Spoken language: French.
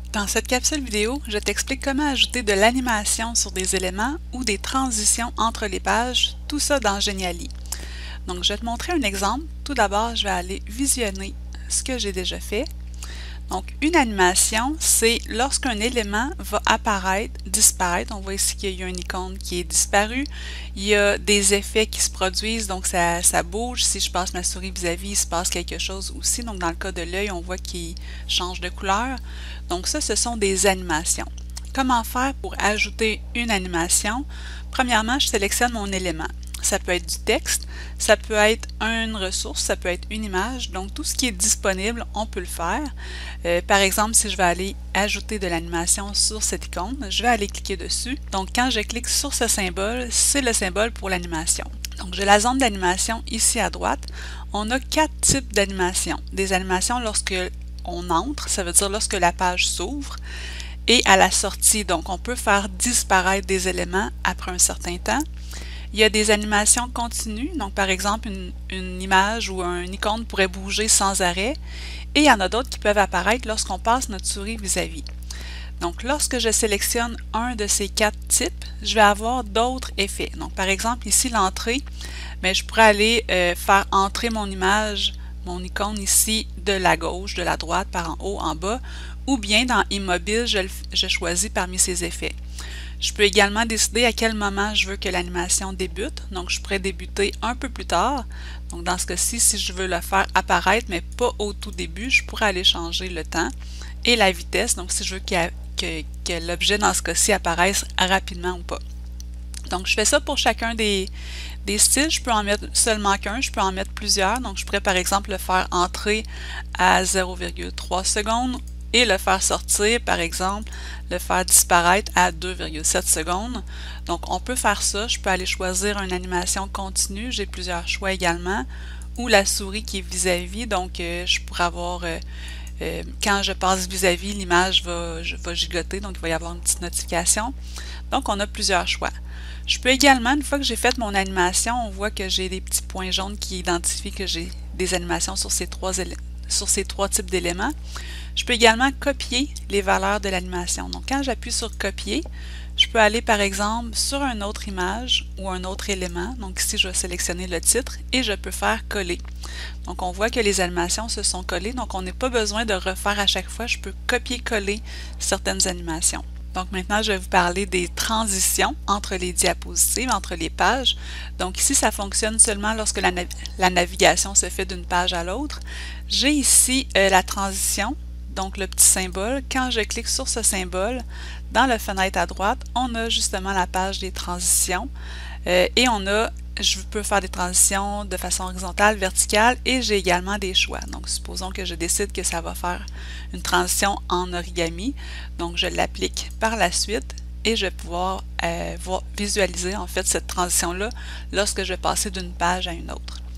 Dans cette capsule vidéo, je t'explique comment ajouter de l'animation sur des éléments ou des transitions entre les pages, tout ça dans Geniali. Donc, je vais te montrer un exemple. Tout d'abord, je vais aller visionner ce que j'ai déjà fait. Donc, une animation, c'est lorsqu'un élément va apparaître, disparaître. On voit ici qu'il y a une icône qui est disparue. Il y a des effets qui se produisent, donc ça bouge. Si je passe ma souris vis-à-vis, il se passe quelque chose aussi. Donc, dans le cas de l'œil, on voit qu'il change de couleur. Donc, ça, ce sont des animations. Comment faire pour ajouter une animation? Premièrement, je sélectionne mon élément. Ça peut être du texte, ça peut être une ressource, ça peut être une image. Donc, tout ce qui est disponible, on peut le faire. Par exemple, si je vais aller ajouter de l'animation sur cette icône, je vais aller cliquer dessus. Donc, quand je clique sur ce symbole, c'est le symbole pour l'animation. Donc, j'ai la zone d'animation ici à droite. On a 4 types d'animations. Des animations lorsque on entre, ça veut dire lorsque la page s'ouvre, et à la sortie. Donc, on peut faire disparaître des éléments après un certain temps. Il y a des animations continues, donc par exemple une image ou une icône pourrait bouger sans arrêt, et il y en a d'autres qui peuvent apparaître lorsqu'on passe notre souris vis-à-vis. Donc lorsque je sélectionne un de ces 4 types, je vais avoir d'autres effets. Donc par exemple ici l'entrée, mais je pourrais aller faire entrer mon image, mon icône ici de la gauche, de la droite, par en haut, en bas, ou bien dans Immobile, je choisis parmi ces effets. Je peux également décider à quel moment je veux que l'animation débute. Donc, je pourrais débuter un peu plus tard. Donc, dans ce cas-ci, si je veux le faire apparaître, mais pas au tout début, je pourrais aller changer le temps et la vitesse. Donc, si je veux que l'objet, dans ce cas-ci, apparaisse rapidement ou pas. Donc, je fais ça pour chacun des styles. Je peux en mettre seulement qu'un, je peux en mettre plusieurs. Donc, je pourrais, par exemple, le faire entrer à 0,3 secondes et le faire sortir, par exemple, le faire disparaître à 2,7 secondes. Donc, on peut faire ça. Je peux aller choisir une animation continue. J'ai plusieurs choix également. Ou la souris qui est vis-à-vis. Donc, je pourrais avoir, quand je passe vis-à-vis, l'image va gigoter. Donc, il va y avoir une petite notification. Donc, on a plusieurs choix. Je peux également, une fois que j'ai fait mon animation, on voit que j'ai des petits points jaunes qui identifient que j'ai des animations sur ces trois types d'éléments. Je peux également copier les valeurs de l'animation. Donc, quand j'appuie sur copier, je peux aller par exemple sur une autre image ou un autre élément. Donc ici, je vais sélectionner le titre et je peux faire coller. Donc, on voit que les animations se sont collées. Donc, on n'a pas besoin de refaire à chaque fois. Je peux copier-coller certaines animations. Donc maintenant, je vais vous parler des transitions entre les diapositives, entre les pages. Donc ici, ça fonctionne seulement lorsque la navigation se fait d'une page à l'autre. J'ai ici la transition, donc le petit symbole. Quand je clique sur ce symbole, dans la fenêtre à droite, on a justement la page des transitions et je peux faire des transitions de façon horizontale, verticale et j'ai également des choix. Donc, supposons que je décide que ça va faire une transition en origami. Donc, je l'applique par la suite et je vais pouvoir visualiser en fait cette transition-là lorsque je vais passer d'une page à une autre.